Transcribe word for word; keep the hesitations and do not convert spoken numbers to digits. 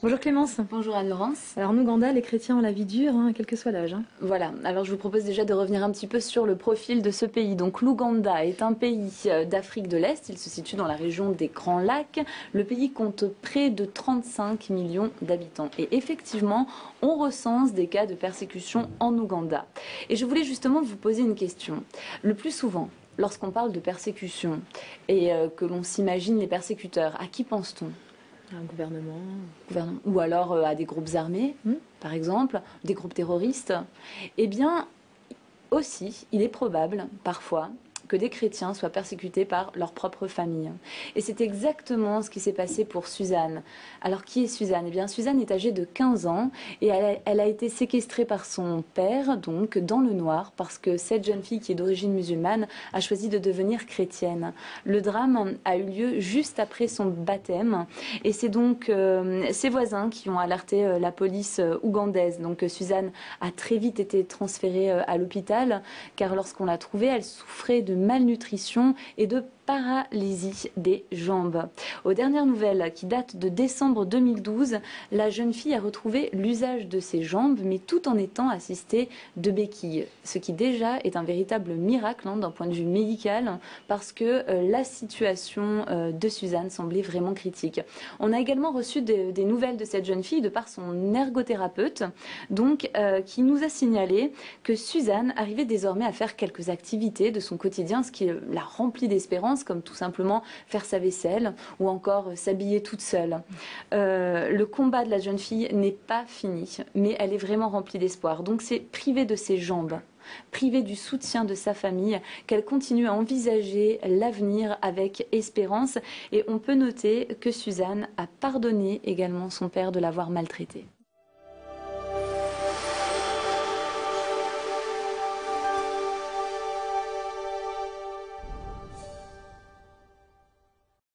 Bonjour Clémence. Bonjour Anne-Laurence. Alors en Ouganda, les chrétiens ont la vie dure, hein, quel que soit l'âge. Hein. Voilà, alors je vous propose déjà de revenir un petit peu sur le profil de ce pays. Donc l'Ouganda est un pays d'Afrique de l'Est, il se situe dans la région des Grands Lacs. Le pays compte près de trente-cinq millions d'habitants. Et effectivement, on recense des cas de persécution en Ouganda. Et je voulais justement vous poser une question. Le plus souvent, lorsqu'on parle de persécution et que l'on s'imagine les persécuteurs, à qui pense-t-on ? Un gouvernement. gouvernement. Ou alors euh, à des groupes armés, hmm. par exemple, des groupes terroristes. Eh bien, aussi, il est probable, parfois, que des chrétiens soient persécutés par leur propre famille. Et c'est exactement ce qui s'est passé pour Suzanne. Alors, qui est Suzanne ? Eh bien, Suzanne est âgée de quinze ans et elle a, elle a été séquestrée par son père, donc, dans le noir, parce que cette jeune fille, qui est d'origine musulmane, a choisi de devenir chrétienne. Le drame a eu lieu juste après son baptême et c'est donc euh, ses voisins qui ont alerté euh, la police euh, ougandaise. Donc, euh, Suzanne a très vite été transférée euh, à l'hôpital, car lorsqu'on l'a trouvée, elle souffrait de malnutrition et de paralysie des jambes. Aux dernières nouvelles, qui datent de décembre deux mille douze, la jeune fille a retrouvé l'usage de ses jambes, mais tout en étant assistée de béquilles. Ce qui déjà est un véritable miracle hein, d'un point de vue médical, parce que euh, la situation euh, de Suzanne semblait vraiment critique. On a également reçu des, des nouvelles de cette jeune fille de par son ergothérapeute, donc, euh, qui nous a signalé que Suzanne arrivait désormais à faire quelques activités de son quotidien, ce qui la remplit d'espérance, comme tout simplement faire sa vaisselle ou encore s'habiller toute seule. Euh, le combat de la jeune fille n'est pas fini, mais elle est vraiment remplie d'espoir. Donc c'est privée de ses jambes, privée du soutien de sa famille, qu'elle continue à envisager l'avenir avec espérance. Et on peut noter que Suzanne a pardonné également son père de l'avoir maltraitée.